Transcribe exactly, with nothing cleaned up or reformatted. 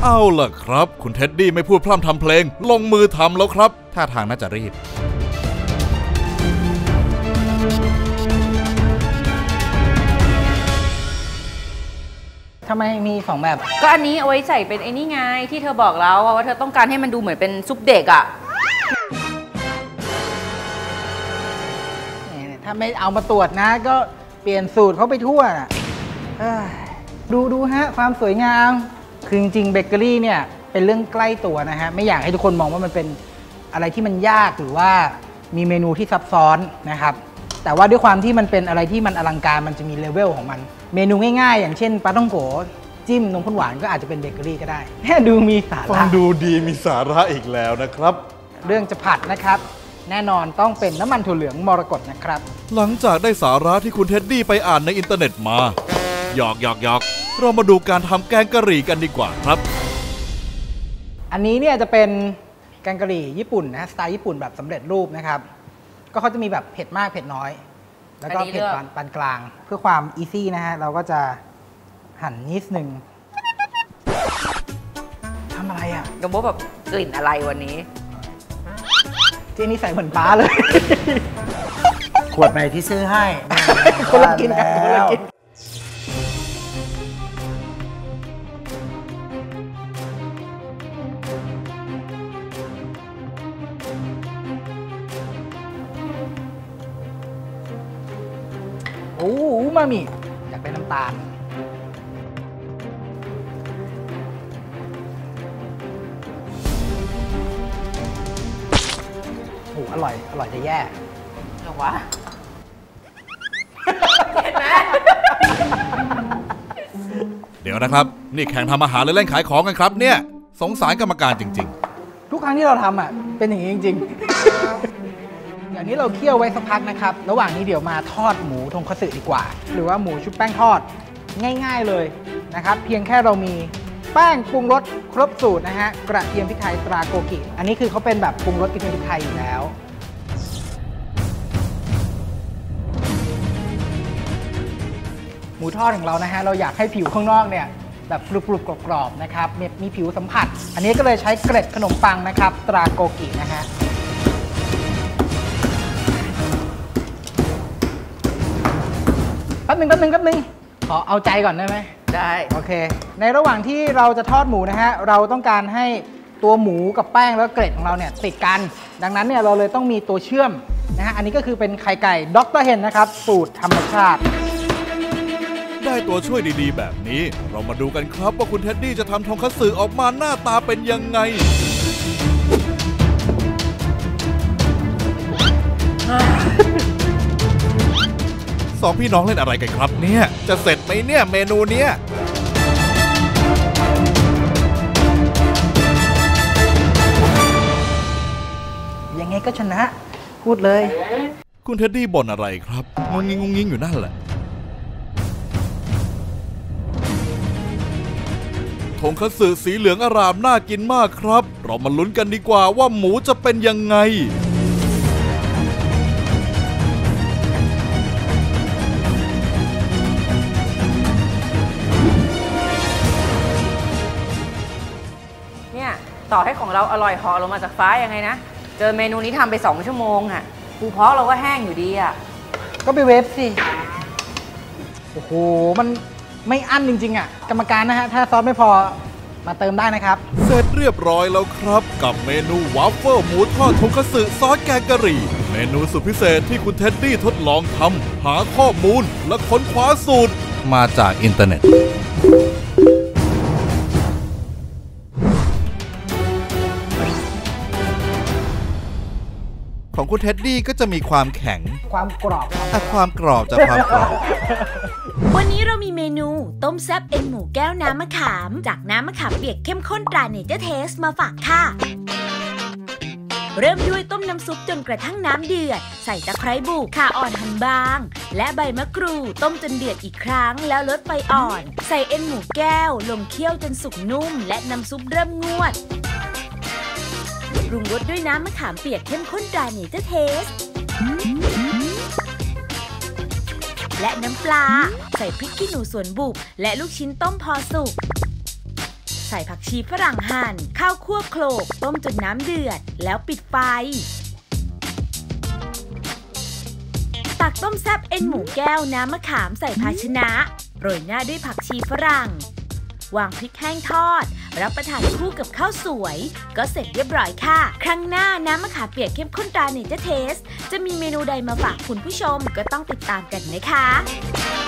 เอาล่ะครับคุณเท็ดดี้ไม่พูดพร่ำทำเพลงลงมือทำแล้วครับท่าทางน่าจะรีบทำไมมีสองแบบก็อันนี้เอาไว้ใส่เป็นไอ้นี่ไงที่เธอบอกแล้วว่าเธอต้องการให้มันดูเหมือนเป็นซุปเด็กอ่ะถ้าไม่เอามาตรวจนะก็เปลี่ยนสูตรเขาไปทั่วน่ะดูดูฮะความสวยงามคือจริงๆเบเกอรี่เนี่ยเป็นเรื่องใกล้ตัวนะฮะไม่อยากให้ทุกคนมองว่ามันเป็นอะไรที่มันยากหรือว่ามีเมนูที่ซับซ้อนนะครับแต่ว่าด้วยความที่มันเป็นอะไรที่มันอลังการมันจะมีเลเวลของมันเมนูง่ายๆอย่างเช่นปลาท่องโกจิ้มนมข้นหวานก็อาจจะเป็นเบเกอรี่ก็ได้แค่ดูมีสาระฟังดูดีมีสาระอีกแล้วนะครับเรื่องจะผัดนะครับแน่นอนต้องเป็นน้ำมันถั่วเหลืองมรกตนะครับหลังจากได้สาระที่คุณเท็ดดี้ไปอ่านในอินเทอร์เน็ตมาหยอกหยอกหยอกเรามาดูการทำแกงกะหรี่กันดีกว่าครับอันนี้เนี่ยจะเป็นแกงกะหรี่ญี่ปุ่นนะสไตล์ญี่ปุ่นแบบสำเร็จรูปนะครับก็เขาจะมีแบบเผ็ดมากเผ็ดน้อยแล้วก็เผ็ดปานกลางเพื่อความอีซี่นะฮะเราก็จะหั่นนิดนึงทำอะไรอ่ะกระโบแบบกลิ่นอะไรวันนี้เจนี่ใส่เหมือนป้าเลยขวดใหม่ที่ซื้อให้คนละกินกันคนละกินโอ้อูมามิอยากได้น้ำตาลโอ้อร่อยอร่อยจะแย่หรอวะเห็นไหมเดี๋ยวนะครับนี่แข่งทำอาหารหรือเล่นขายของกันครับเนี่ยสงสารกรรมการจริงๆทุกครั้งที่เราทำอ่ะเป็นอย่างนี้จริงๆอย่างนี้เราเคี่ยวไว้สักพักนะครับระหว่างนี้เดี๋ยวมาทอดหมูทงคัตสึดีกว่าหรือว่าหมูชุบแป้งทอดง่ายๆเลยนะครับเพียงแค่เรามีแป้งปรุงรสครบสูตรนะฮะกระเทียมพริกไทยตราโกกิอันนี้คือเขาเป็นแบบปรุงรสกระเทียมพริกไทยอยู่แล้วหมูทอดของเรานะฮะเราอยากให้ผิวข้างนอกเนี่ยแบบกรุบๆกรอบๆนะครับมีผิวสัมผัสอันนี้ก็เลยใช้เกล็ดขนมปังนะครับตราโกกินะฮะแป๊บนึงแป๊บนึงแป๊บนึงขอเอาใจก่อนได้ไหมได้โอเคในระหว่างที่เราจะทอดหมูนะฮะเราต้องการให้ตัวหมูกับแป้งแล้วเกล็ดของเราเนี่ยติดกันดังนั้นเนี่ยเราเลยต้องมีตัวเชื่อมนะฮะอันนี้ก็คือเป็นไข่ไก่ด็อกเตอร์เฮนนะครับสูตรธรรมชาติได้ตัวช่วยดีๆแบบนี้เรามาดูกันครับว่าคุณเท็ดดี้จะทำทงคัตสึออกมาหน้าตาเป็นยังไงสองพี่น้องเล่นอะไรกันครับเนี่ยจะเสร็จไหมเนี่ยเมนูเนี้ยยังไงก็ชนะพูดเลยคุณเท็ดดี้บ่นอะไรครับงงงิงงงงิงอยู่นั่นแหละทงคัตสึสีเหลืองอร่ามน่ากินมากครับเรามาลุ้นกันดีกว่าว่าหมูจะเป็นยังไงต่อให้ของเราอร่อยเหาะลงมาจากฟ้ายังไงนะเจอเมนูนี้ทำไปสองชั่วโมงอ่ะปูเพาะเราก็แห้งอยู่ดีอ่ะก็ไปเวฟสิโอ้โหมันไม่อั้นจริงๆอ่ะกรรมการนะฮะถ้าซอสไม่พอมาเติมได้นะครับเสร็จเรียบร้อยแล้วครับกับเมนูวาฟเฟิลหมูทอดทงคัตสึซอสแกงกะหรี่เมนูสุดพิเศษที่คุณเท็ดดี้ทดลองทำหาข้อมูลและค้นคว้าสูตรมาจากอินเทอร์เน็ตของคุณเท็ดดี้ก็จะมีความแข็งความกรอบแต่ความกรอบจะความกรอบวันนี้เรามีเมนูต้มแซ่บเอ็นหมูแก้วน้ำมะขามจากน้ำมะขามเปียกเข้มข้นตราเนเจอร์เทสมาฝากค่ะเริ่มด้วยต้มน้ำซุปจนกระทั่งน้ำเดือดใส่ตะไคร้บุกข่าอ่อนหั่นบางและใบมะกรูดต้มจนเดือดอีกครั้งแล้วลดไฟอ่อนใส่เอ็นหมูแก้วลงเคี่ยวจนสุกนุ่มและน้ำซุปเริ่มงวดปรุงรสด้วยน้ำมะขามเปียกเข้มข้นตราเนเจอร์เทสและน้ำปลาใส่พริกขี้หนูสวนบุกและลูกชิ้นต้มพอสุกใส่ผักชีฝรั่งหั่นข้าวคั่วโขลกต้มจนน้ำเดือดแล้วปิดไฟตักต้มแซ่บเอ็นหมูแก้วน้ำมะขามใส่ภาชนะโรยหน้าด้วยผักชีฝรั่งวางพริกแห้งทอดรับประทานคู่กับข้าวสวยก็เสร็จเรียบร้อยค่ะครั้งหน้าน้ำมะขามเปียกเข้มข้นตราเนเจอร์เทสจะมีเมนูใดมาฝากคุณผู้ชมก็ต้องติดตามกันนะคะ